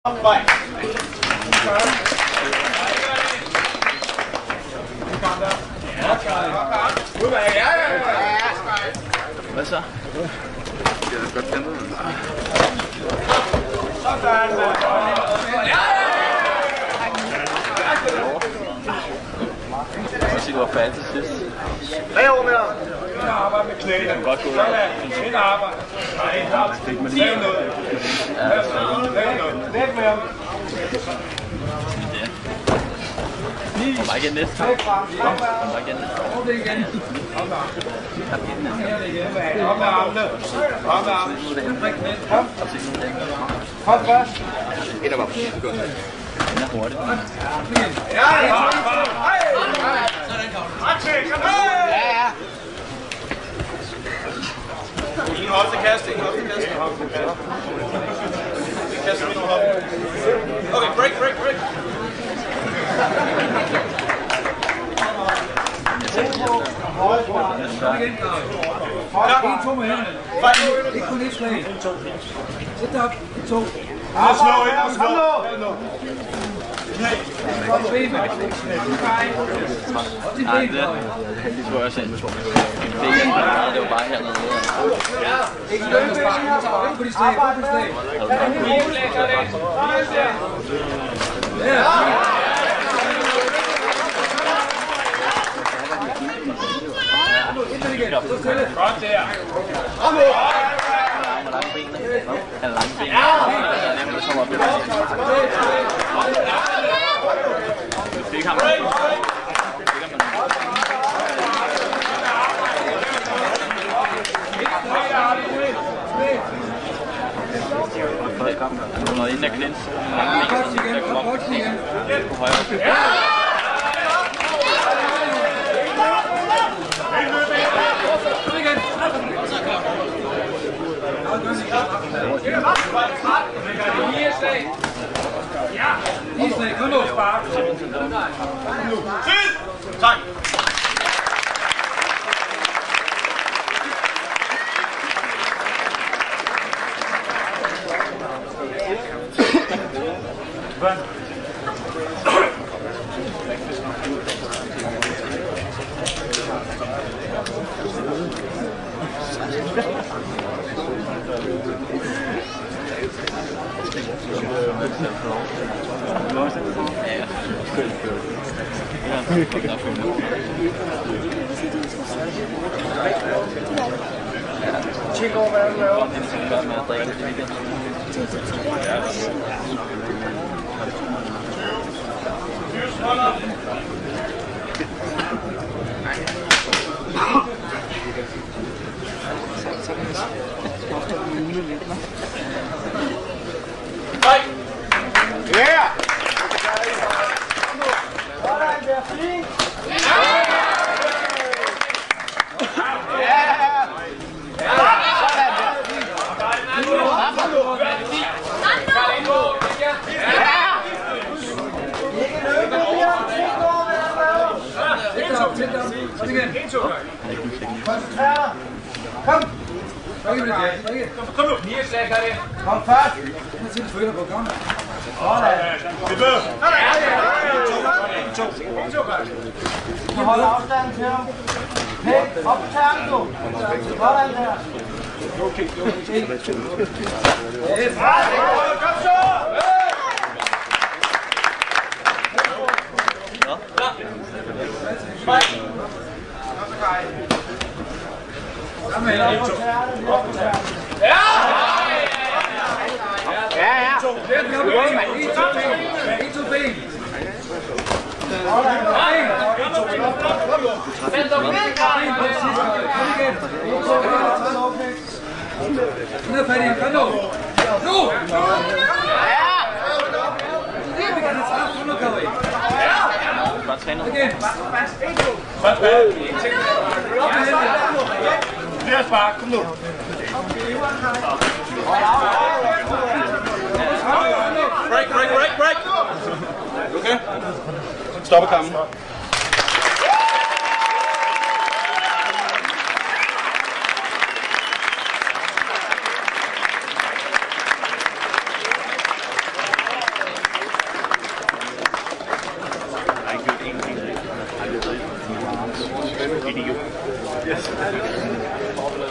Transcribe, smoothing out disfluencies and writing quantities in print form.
Hvad så? Det er godt tændt. Jeg synes, du var færdig til sidst. 3 år mere. Ind og arbejde med knæene. Det er godt gået. Ind og arbejde. Læg noget. Læg med ham. Kom bare igen næste gang. Kom bare igen næste gang. Op igen. Op med armene. Op med armene. Kom. Kom først. Et af bare godt. Den er hurtigt. Ja, ingen hold til kast, ingen hold til kast. Kaster vi nogle hold. Okay, break. En, to med hænderne. Ikke kun et slag. Sæt dig op. 2. Slå. Kom ben. Nej, det tror jeg selv. Det var bare hernede. Ikke løbe. Ikke på de slag. Godt der. Han er langt ben. Han er nemt at komme op i det. Kan man. Første kamp. Han er noget inden af klins. På højre. Kom nu. Tak. Tjek over, hvad du laver. Ja! Kom! Kom nu! 9 slag, Kári. Kom først! Jeg til følger på, kom. Det bør. Du holder afstanden til ham. Pæk, op på tærken du. Sådan der. Kom så! Bare træner. Flere spark, kom nu. Break. Okay. Stopper kampen. Idiot.